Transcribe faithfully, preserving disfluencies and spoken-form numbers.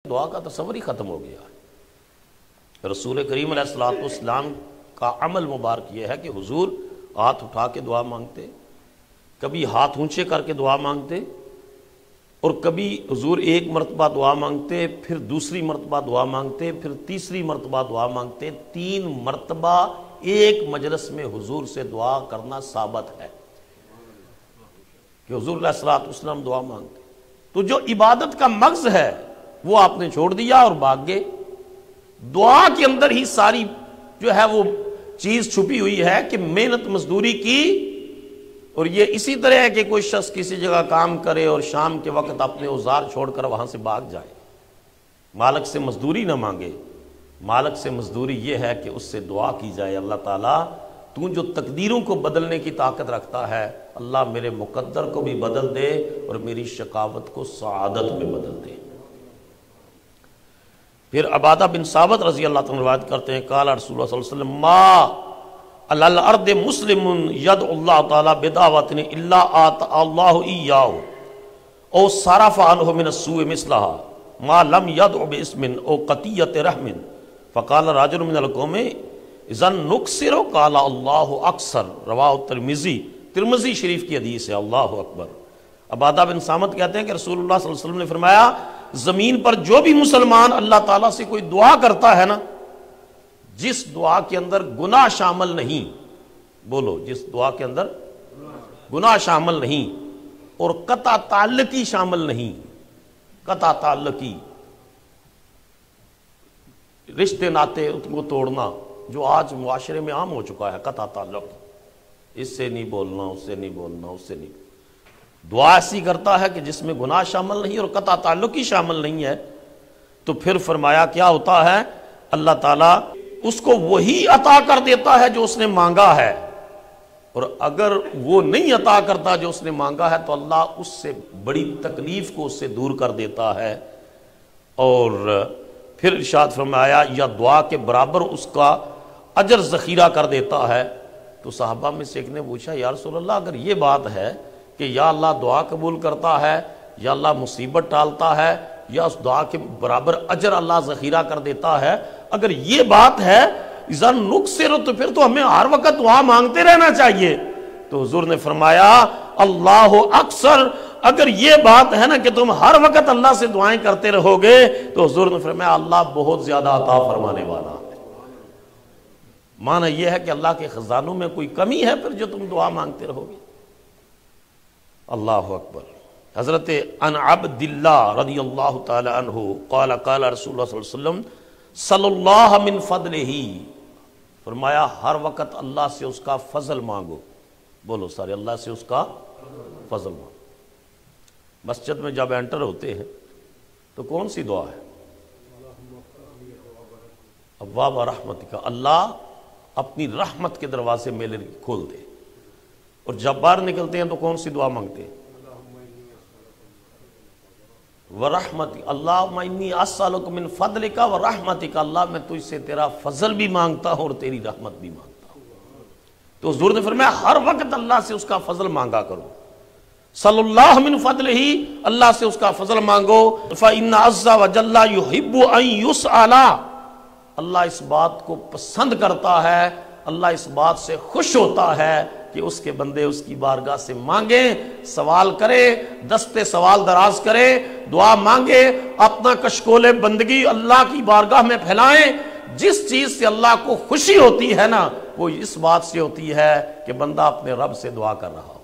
دعا کا تصور ہی ختم ہو گیا۔ رسول کریم علیہ الصلوۃ والسلام کا عمل مبارک یہ ہے کہ حضور ہاتھ اٹھا کے دعا مانگتے، کبھی ہاتھ اونچے کر کے دعا مانگتے، اور کبھی حضور ایک مرتبہ دعا مانگتے، پھر دوسری مرتبہ دعا مانگتے، پھر تیسری مرتبہ دعا مانگتے۔ تین مرتبہ ایک مجلس میں حضور سے دعا کرنا ثابت ہے کہ حضور علیہ الصلوۃ والسلام دعا مانگتے۔ تو جو عبادت کا مغز ہے وہ آپ نے چھوڑ دیا اور بھاگ گئے۔ دعا کے اندر ہی ساری جو ہے وہ چیز چھپی ہوئی ہے کہ محنت مزدوری کی، اور یہ اسی طرح ہے کہ کوئی شخص کسی جگہ کام کرے اور شام کے وقت اپنے اوزار چھوڑ کر وہاں سے بھاگ جائے، مالک سے مزدوری نہ مانگے۔ مالک سے مزدوری یہ ہے کہ اس سے دعا کی جائے، اللہ تعالیٰ تو جو تقدیروں کو بدلنے کی طاقت رکھتا ہے، اللہ میرے مقدر کو بھی بدل دے اور میری شقاوت کو سعادت میں بدل دے۔ پھر عبادہ بن ثابت رضی اللہ تعالیٰ روایت کرتے ہیں، قال رسول اللہ صلی اللہ علیہ وسلم ما علی الارض مسلم یدعو اللہ تعالیٰ بدعوۃ الا آتى اللہ ایاہ او صرف عنہ من السوء مثلہا ما لم یدعو باسم او قطیعۃ رحم فقال رجل من القوم اذا نکسر قال اللہ اکثر، رواہ ترمذی، ترمذی شریف کی حدیث ہے۔ اللہ اکبر۔ عبادہ بن صامت کہتے ہیں کہ رسول اللہ صلی اللہ علیہ وسلم نے فرمایا زمین پر جو بھی مسلمان اللہ تعالیٰ سے کوئی دعا کرتا ہے نا، جس دعا کے اندر گناہ شامل نہیں، بولو جس دعا کے اندر گناہ شامل نہیں اور قطع تعلقی شامل نہیں، قطع تعلقی رشتے ناتے کو توڑنا جو آج معاشرے میں عام ہو چکا ہے، قطع تعلق، اس سے نہیں بولنا، اس سے نہیں بولنا، اس سے نہیں، دعا ایسی کرتا ہے کہ جس میں گناہ شامل نہیں اور قطع تعلق ہی شامل نہیں ہے، تو پھر فرمایا کیا ہوتا ہے، اللہ تعالیٰ اس کو وہی عطا کر دیتا ہے جو اس نے مانگا ہے، اور اگر وہ نہیں عطا کرتا جو اس نے مانگا ہے تو اللہ اس سے بڑی تکلیف کو اس سے دور کر دیتا ہے۔ اور پھر ارشاد فرمایا یا دعا کے برابر اس کا اجر ذخیرہ کر دیتا ہے۔ تو صحابہ میں سے ایک نے پوچھا یا رسول اللہ اگر یہ بات ہے کہ یا اللہ دعا قبول کرتا ہے، یا اللہ مصیبت ٹالتا ہے، یا اس دعا کے برابر اجر اللہ ذخیرہ کر دیتا ہے، اگر یہ بات ہے اذا نکسر تو پھر تو ہمیں ہر وقت دعا مانگتے رہنا چاہیے۔ تو حضور نے فرمایا اللہ اکثر، اگر یہ بات ہے نا کہ تم ہر وقت اللہ سے دعائیں کرتے رہو گے تو حضور نے فرمایا اللہ بہت زیادہ عطا فرمانے والا ہے۔ معنی یہ ہے کہ اللہ کے خزانوں میں کوئی کمی ہے پھر جو تم دعا مانگتے رہو گے۔ اللہ اکبر۔ حضرت ان عبد اللہ رضی اللہ تعالی عنہ قال قال رسول اللہ صلی اللہ علیہ وسلم صلی اللہ من فضلہ، فرمایا ہر وقت اللہ سے اس کا فضل مانگو، بولو سارے اللہ سے اس کا فضل مانگو۔ مسجد میں جب انٹر ہوتے ہیں تو کون سی دعا ہے؟ ابواب رحمتک، اللہ اپنی رحمت کے دروازے میرے لیے کھول دے۔ اور جب باہر نکلتے ہیں تو کون سی دعا مانگتے ہیں؟ وَرَحْمَتِكَ اللَّهُمَّ إِنِّي أَسْأَلُكَ مِن فَضْلِكَ وَرَحْمَتِكَ، اللہ میں تجھ سے تیرا فضل بھی مانگتا ہوں اور تیری رحمت بھی مانگتا ہوں۔ تو حضور نے فرمایا ہر وقت اللہ سے اس کا فضل مانگا کرو، صلی اللہ من فضلہ، اللہ سے اس کا فضل مانگو۔ فَإِنَّ عَزَّ وَجَلَّ يُحِبُّ أَن يُسْأَلَ، اللہ اس بات کو پسند کرتا ہے، اللہ اس بات سے خوش ہوتا ہے کہ اس کے بندے اس کی بارگاہ سے مانگیں، سوال کرے، دستے سوال دراز کرے، دعا مانگے، اپنا کشکول بندگی اللہ کی بارگاہ میں پھیلائیں۔ جس چیز سے اللہ کو خوشی ہوتی ہے نا وہ اس بات سے ہوتی ہے کہ بندہ اپنے رب سے دعا کر رہا ہو۔